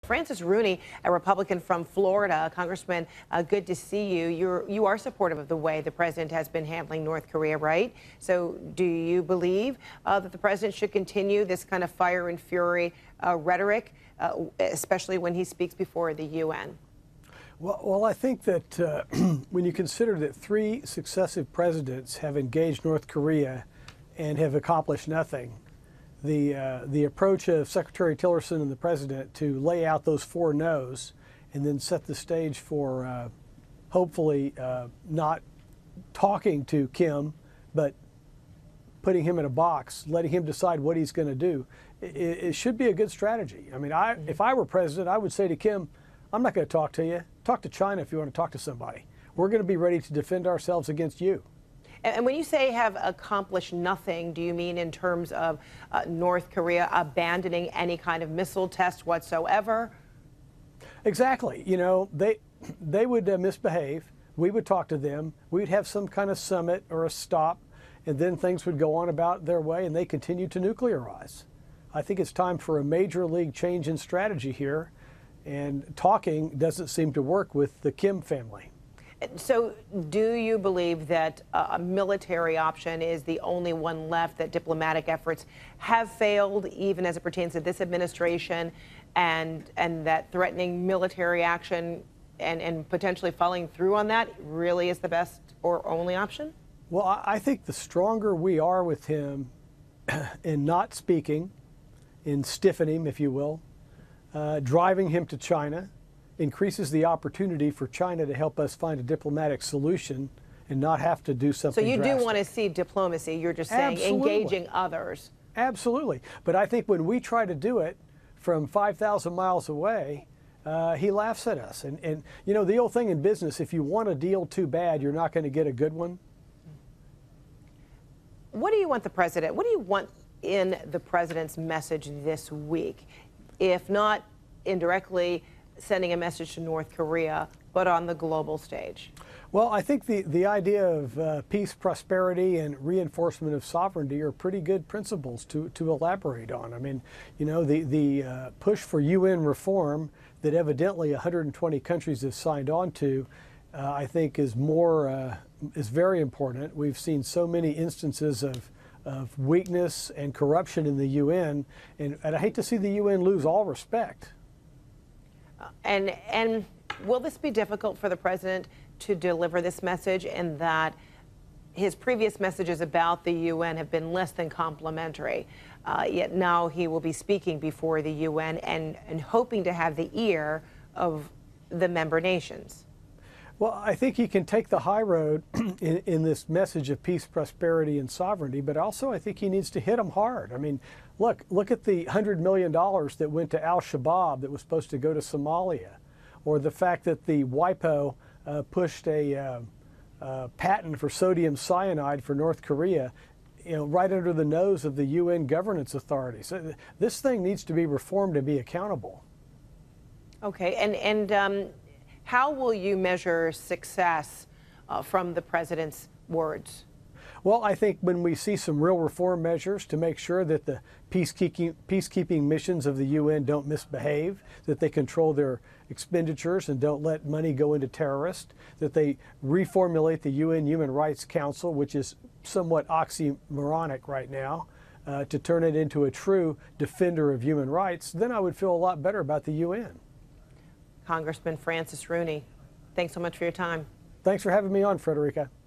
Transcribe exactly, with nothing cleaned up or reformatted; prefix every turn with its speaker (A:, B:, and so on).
A: Francis Rooney, a Republican from Florida. Congressman, uh, good to see you. You're, you are supportive of the way the president has been handling North Korea, right? So do you believe uh, that the president should continue this kind of fire and fury uh, rhetoric, uh, especially when he speaks before the U N?
B: Well, well, I think that uh, when you consider that three successive presidents have engaged North Korea and have accomplished nothing, the uh, the approach of Secretary Tillerson and the president to lay out those four no's and then set the stage for uh, hopefully uh, not talking to Kim, but putting him in a box, letting him decide what he's going to do, it, it should be a good strategy. I mean, I, if I were president, I would say to Kim, I'm not going to talk to you. Talk to China if you want to talk to somebody. We're going to be ready to defend ourselves against you.
A: And when you say have accomplished nothing, do you mean in terms of uh, North Korea abandoning any kind of missile test whatsoever?
B: Exactly. You know, they they would uh, misbehave. We would talk to them. We'd have some kind of summit or a stop, and then things would go on about their way, and they continue to nuclearize. I think it's time for a major league change in strategy here, and talking doesn't seem to work with the Kim family.
A: So do you believe that a military option is the only one left, that diplomatic efforts have failed, even as it pertains to this administration, and and that threatening military action and, and potentially following through on that really is the best or only option?
B: Well, I think the stronger we are with him in not speaking, in stiffening him, if you will, uh, driving him to China, increases the opportunity for China to help us find a diplomatic solution and not have to do something
A: So you
B: drastic.
A: do want to see diplomacy. You're just saying
B: Absolutely.
A: engaging others.
B: Absolutely. But I think when we try to do it from five thousand miles away, uh, he laughs at us. And, and, you know, the old thing in business, if you want a deal too bad, you're not going to get a good one.
A: What do you want the president, what do you want in the president's message this week, if not indirectly sending a message to North Korea, but on the global stage?
B: Well, I think the, the idea of uh, peace, prosperity, and reinforcement of sovereignty are pretty good principles to, to elaborate on. I mean, you know, the, the uh, push for U N reform that evidently one hundred twenty countries have signed on to, uh, I think is more, uh, is very important. We've seen so many instances of, of weakness and corruption in the U N, and, and I hate to see the U N lose all respect.
A: And, and will this be difficult for the president to deliver this message, in that his previous messages about the U N have been less than complimentary, uh, yet now he will be speaking before the U N and, and hoping to have the ear of the member nations?
B: Well, I think he can take the high road in, in this message of peace, prosperity, and sovereignty, but also I think he needs to hit them hard. I mean, look, look at the one hundred million dollars that went to Al-Shabaab that was supposed to go to Somalia, or the fact that the WIPO uh, pushed a uh, uh, patent for sodium cyanide for North Korea, you know, right under the nose of the U N governance authorities. So this thing needs to be reformed and be accountable.
A: Okay, and, and um, how will you measure success uh, from the president's words?
B: Well, I think when we see some real reform measures to make sure that the peacekeeping, peacekeeping missions of the U N don't misbehave, that they control their expenditures and don't let money go into terrorists, that they reformulate the U N Human Rights Council, which is somewhat oxymoronic right now, uh, to turn it into a true defender of human rights, then I would feel a lot better about the U N.
A: Congressman Francis Rooney, thanks so much for your time.
B: Thanks for having me on, Fredricka.